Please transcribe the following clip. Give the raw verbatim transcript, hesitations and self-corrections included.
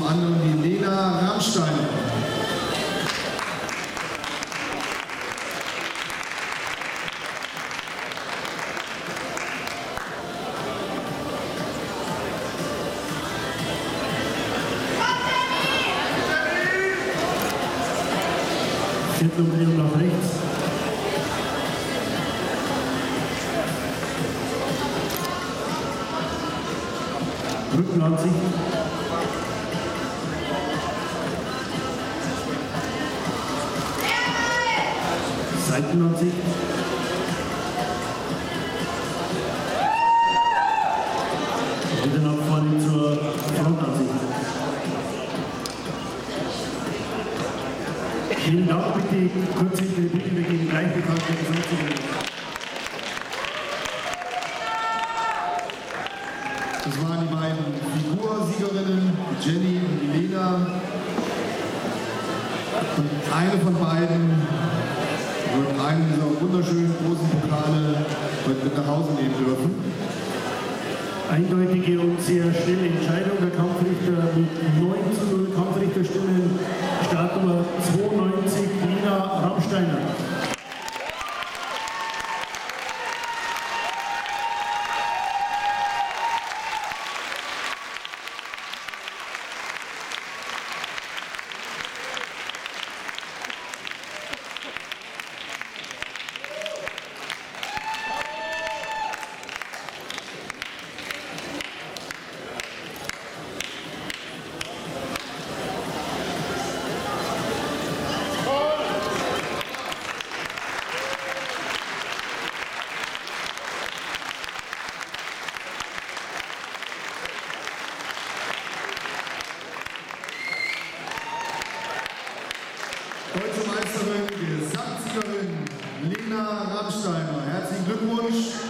anderem die Lena Rammsteiner. Viertelumdrehung nach rechts. Rückenansicht. Seitenansicht. Wieder nach vorne zur Frontansicht. Vielen Dank, bitte kurz hinter die Bitte, wir gehen gleich bekannt mit der Gesamtsiegerin. Das waren die beiden Figursiegerinnen, die Jenny und die Lena. Und eine von beiden wird einen dieser wunderschönen großen Pokale heute mit nach Hause nehmen dürfen. Eindeutige und sehr schnelle Entscheidung. Der Kampfrichter mit neun zu null Kampfrichterstimmen, Startnummer zweiundneunzig, Lena Rammsteiner. Deutsche Meisterin, Gesamtsiegerin Lena Rammsteiner. Herzlichen Glückwunsch.